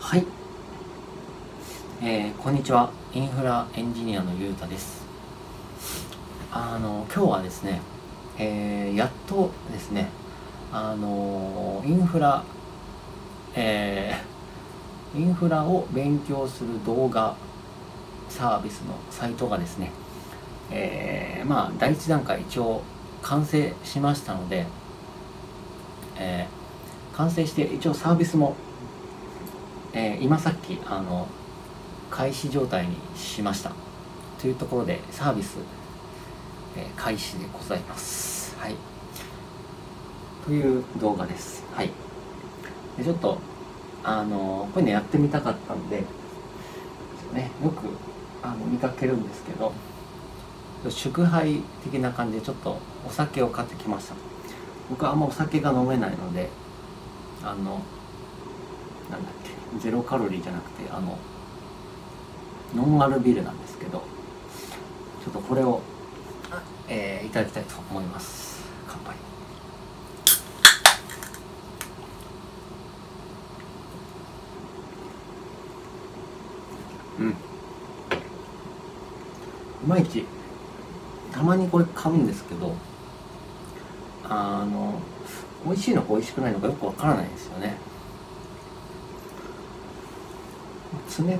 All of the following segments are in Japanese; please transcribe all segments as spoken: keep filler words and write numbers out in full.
はい、えー、こんにちは。インフラエンジニアのゆうたです。あの今日はですね、えー、やっとですね、あのインフラ、えー、インフラを勉強する動画サービスのサイトがですね、えー、まあ第一段階一応完成しましたので、えー、完成して一応サービスも、えー、今さっきあの開始状態にしましたというところでサービス、えー、開始でございます。はい。という動画です。はい。でちょっとあのこういうのやってみたかったんで、ね、よくあの見かけるんですけど、祝杯的な感じでちょっとお酒を買ってきました。僕はあんまお酒が飲めないので、あのなんだっけ、ゼロカロリーじゃなくてあのノンアルビールなんですけど、ちょっとこれを、えー、いただきたいと思います。乾杯。うん、いまいちたまにこれ買うんですけど、あの美味しいのか美味しくないのかよくわからないですよね。冷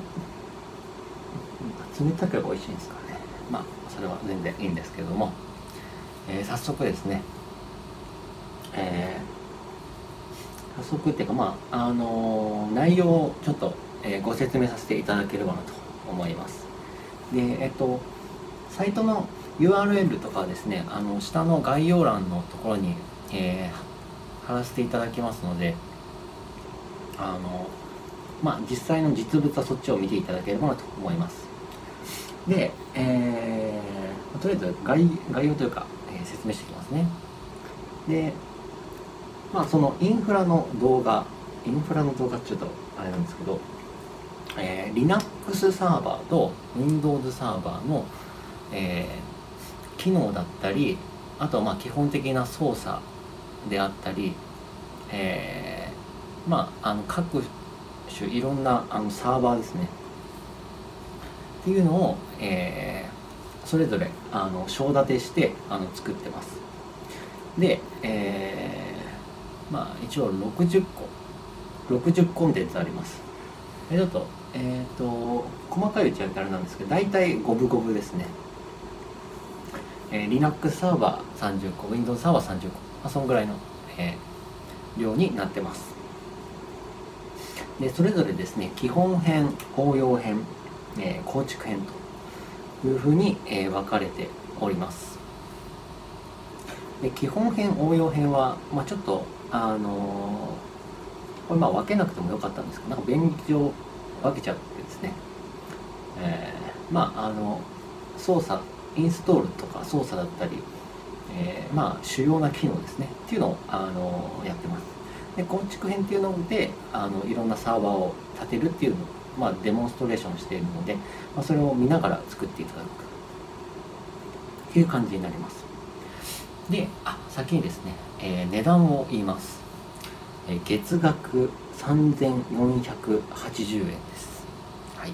冷たければ美味しいんですからね。まあそれは全然いいんですけども、えー、早速ですね、えー、早速っていうかまああのー、内容をちょっと、えー、ご説明させていただければなと思います。でえっとサイトの ユーアールエル とかはですね、あの下の概要欄のところに、えー、貼らせていただきますので、あのまあ実際の実物はそっちを見ていただければなと思います。で、えー、とりあえず 概, 概要というか、えー、説明していきますね。で、まあそのインフラの動画、インフラの動画ってちょっとあれなんですけど、えー、Linux サーバーと Windows サーバーの、えー、機能だったり、あとはまあ基本的な操作であったり、えー、まああの各種いろんなあのサーバーですねっていうのを、えー、それぞれあの章立てしてあの作ってます。で、えー、まあ一応ろくじゅっころくじゅうコンテンツあります。でちょっとえっ、ー、と細かいうちはあれなんですけど、大体五分五分ですね。えー、Linux サーバーさんじゅっこ、Windows サーバーさんじゅっこ、まあ、そんぐらいの、えー、量になってます。でそれぞれですね、基本編、応用編、えー、構築編というふうに、えー、分かれております。で基本編、応用編は、まあ、ちょっとあのー、これまあ分けなくてもよかったんですけど、なんか便宜上分けちゃってですね、えー、まああの操作インストールとか操作だったり、えー、まあ主要な機能ですねっていうのをあのやってます。で構築編っていうのであのいろんなサーバーを立てるっていうのを、まあ、デモンストレーションしているので、まあ、それを見ながら作っていただくっていう感じになります。で、あ先にですね、えー、値段を言います。えー、月額さんぜんよんひゃくはちじゅうえんです。はい。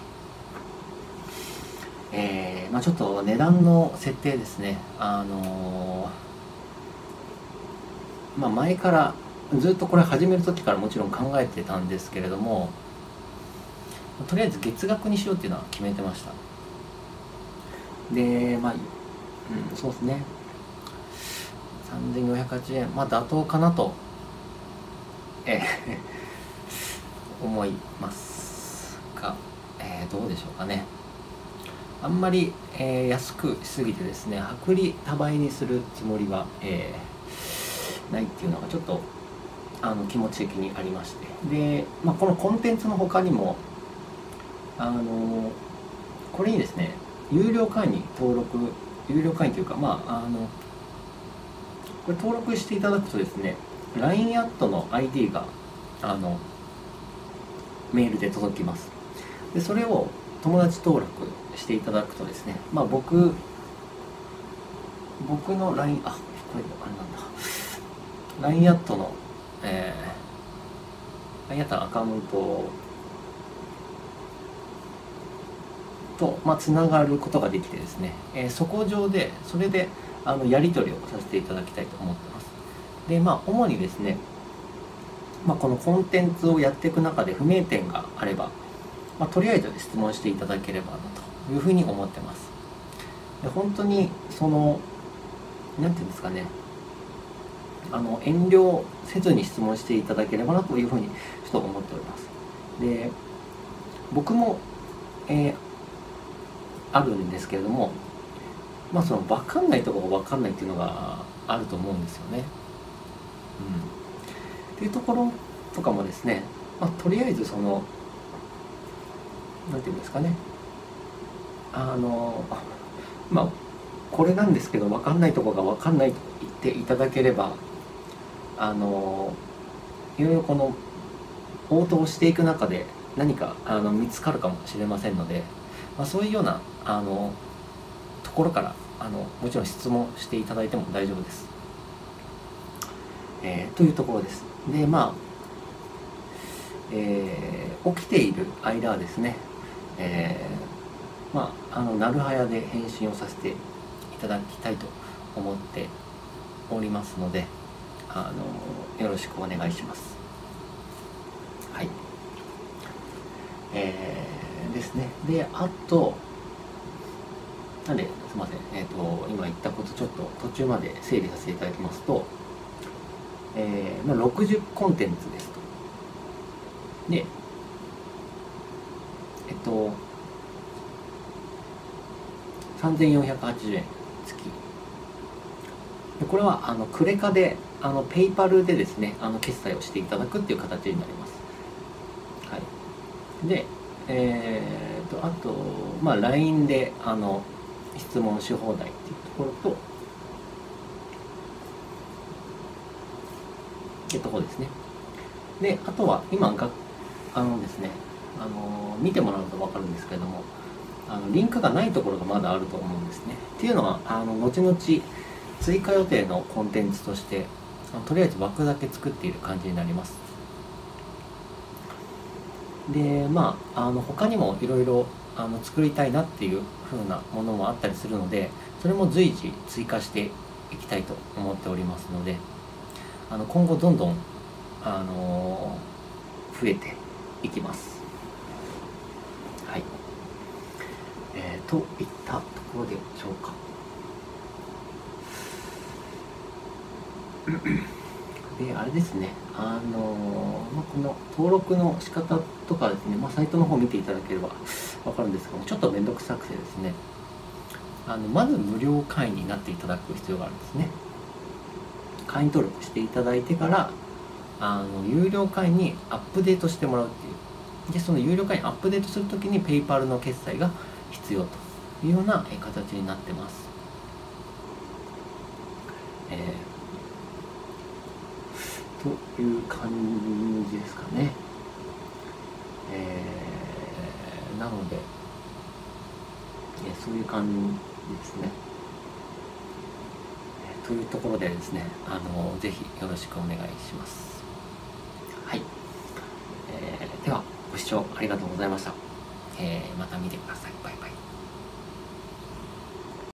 えー、まあちょっと値段の設定ですね、あのー、まあ前からずっとこれ始める時からもちろん考えてたんですけれども、とりあえず月額にしようっていうのは決めてました。でまあ、うん、そうですね、さんぜんよんひゃくはちじゅうえん、まあ妥当かなと、えー、思いますが、えー、どうでしょうかね。あんまり、えー、安くしすぎてですね、薄利多売にするつもりは、えー、ないっていうのがちょっとあの気持ち的にありまして、で、まあ、このコンテンツの他にもあのこれにですね、有料会員に登録、有料会員というか、まああのこれ登録していただくとですね、 ライン アットの アイディー があのメールで届きます。でそれを友達登録していただくとですね、まあ僕僕の ライン、 あこれあれなんだ、 ライン アットの、えー、ライン アットのアカウントと、まあ、つながることができてですね、えー、そこ上でそれであのやり取りをさせていただきたいと思ってます。でまあ主にですね、まあ、このコンテンツをやっていく中で不明点があれば、まあ、とりあえず質問していただければなというふうに思ってます。で本当にそのなんていうんですかね、あの遠慮せずに質問していただければなというふうにちょっと思っております。で僕も、えー、あるんですけれども、まあその分かんないところが分かんないっていうのがあると思うんですよね。うん、っていうところとかもですね、まあ、とりあえずそのなんていうんですかね、あのまあこれなんですけど分かんないところが分かんないと言っていただければ、あのいろいろこの応答していく中で何かあの見つかるかもしれませんので、まあ、そういうようなあのところからあのもちろん質問していただいても大丈夫です。えー、というところです。でまあ、えー、起きている間はですね、えー、まああのなるはやで返信をさせていただきたいと思っておりますので、あのよろしくお願いします。はい。えー、ですね。であとなんですみません、えーと、今言ったことちょっと途中まで整理させていただきますと、えーまあ、ろくじゅうコンテンツですと。で、えっと、さんぜんよんひゃくはちじゅうえん付き。でこれはあのクレカで、あのペイパルでですね、あの決済をしていただくっていう形になります。はい。で、えーと、あと、まあ、ライン であの質問し放題っていうところと、ってところですね。で、あとは今があのですね、あの見てもらうと分かるんですけれども、あのリンクがないところがまだあると思うんですね。っていうのはあの後々追加予定のコンテンツとしてあのとりあえず枠だけ作っている感じになります。でまあ、あの他にもいろいろあの作りたいなっていう風なものもあったりするので、それも随時追加していきたいと思っておりますので、あの今後どんどん、あのー、増えていきます。はい。えー、といったところでしょうか。で、あれですね、あのーまあ、この登録の仕方とかですね、まあ、サイトの方見ていただければ分かるんですけども、ちょっと面倒くさくてですね、あのまず無料会員になっていただく必要があるんですね。会員登録していただいてから、あの有料会員にアップデートしてもらうっていう。で、その有料会員アップデートするときにペイパルの決済が必要というような形になってます。えーという感じですかね。えー、なので、えそういう感じですね。えというところでですね、あのぜひよろしくお願いします。はい。えー、では、ご視聴ありがとうございました。えー、また見てください。バイバイ。